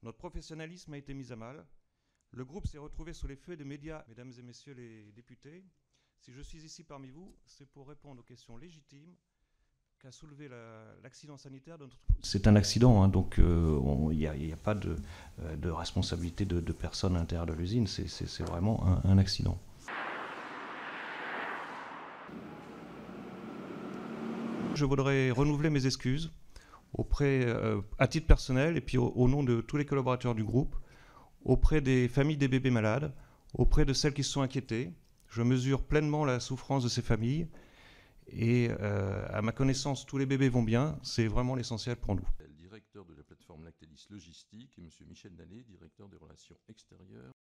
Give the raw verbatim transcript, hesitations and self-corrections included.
Notre professionnalisme a été mis à mal. Le groupe s'est retrouvé sous les feux des médias. Mesdames et messieurs les députés, si je suis ici parmi vous, c'est pour répondre aux questions légitimes qu'a soulevé l'accident sanitaire de notre... C'est un accident, hein, donc il euh, n'y a, a pas de, euh, de responsabilité de, de personne à l'intérieur de l'usine, c'est vraiment un, un accident. Je voudrais renouveler mes excuses auprès, euh, à titre personnel et puis au, au nom de tous les collaborateurs du groupe, auprès des familles des bébés malades, auprès de celles qui se sont inquiétées. Je mesure pleinement la souffrance de ces familles et euh, à ma connaissance, tous les bébés vont bien. C'est vraiment l'essentiel pour nous. Le directeur de la plateforme Lactalis Logistique et M. Michel Dallet, directeur des relations extérieures.